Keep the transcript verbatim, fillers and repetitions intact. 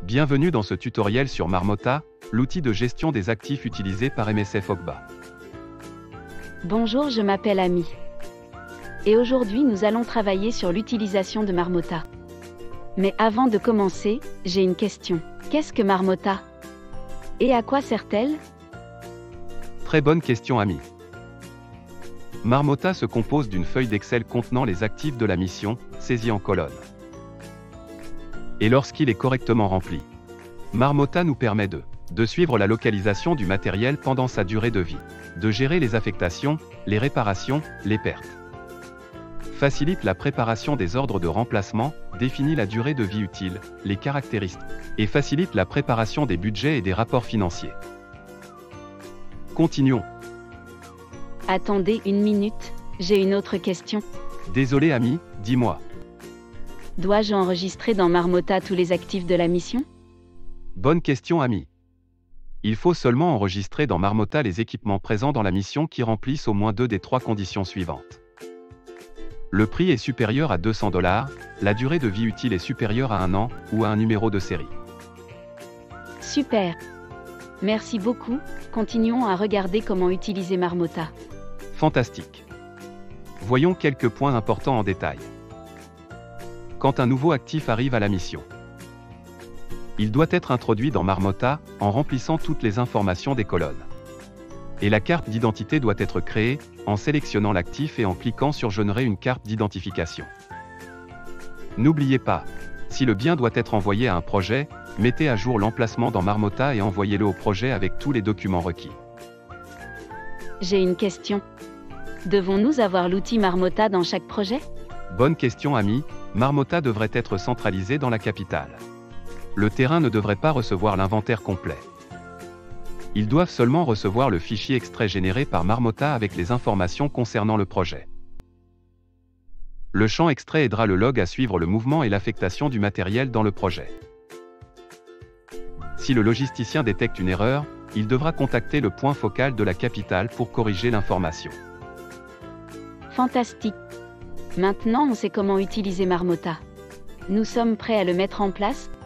Bienvenue dans ce tutoriel sur Marmotta, l'outil de gestion des actifs utilisé par M S F Ogba. Bonjour, je m'appelle Ami. Et aujourd'hui nous allons travailler sur l'utilisation de Marmotta. Mais avant de commencer, j'ai une question. Qu'est-ce que Marmotta? Et à quoi sert-elle? Très bonne question, Ami. Marmotta se compose d'une feuille d'Excel contenant les actifs de la mission, saisie en colonne. Et lorsqu'il est correctement rempli, Marmotta nous permet de de suivre la localisation du matériel pendant sa durée de vie, de gérer les affectations, les réparations, les pertes. Facilite la préparation des ordres de remplacement, définit la durée de vie utile, les caractéristiques, et facilite la préparation des budgets et des rapports financiers. Continuons. Attendez une minute, j'ai une autre question. Désolé, Ami, dis-moi. Dois-je enregistrer dans Marmotta tous les actifs de la mission? Bonne question, Ami. Il faut seulement enregistrer dans Marmotta les équipements présents dans la mission qui remplissent au moins deux des trois conditions suivantes. Le prix est supérieur à deux cents dollars, la durée de vie utile est supérieure à un an, ou à un numéro de série. Super. Merci beaucoup, continuons à regarder comment utiliser Marmotta. Fantastique. Voyons quelques points importants en détail. Quand un nouveau actif arrive à la mission, il doit être introduit dans Marmotta, en remplissant toutes les informations des colonnes. Et la carte d'identité doit être créée, en sélectionnant l'actif et en cliquant sur « Générer une carte d'identification ». N'oubliez pas, si le bien doit être envoyé à un projet, mettez à jour l'emplacement dans Marmotta et envoyez-le au projet avec tous les documents requis. J'ai une question. Devons-nous avoir l'outil Marmotta dans chaque projet? Bonne question, Ami. Marmotta devrait être centralisé dans la capitale. Le terrain ne devrait pas recevoir l'inventaire complet. Ils doivent seulement recevoir le fichier extrait généré par Marmotta avec les informations concernant le projet. Le champ extrait aidera le log à suivre le mouvement et l'affectation du matériel dans le projet. Si le logisticien détecte une erreur, il devra contacter le point focal de la capitale pour corriger l'information. Fantastique. Maintenant on sait comment utiliser Marmotta. Nous sommes prêts à le mettre en place?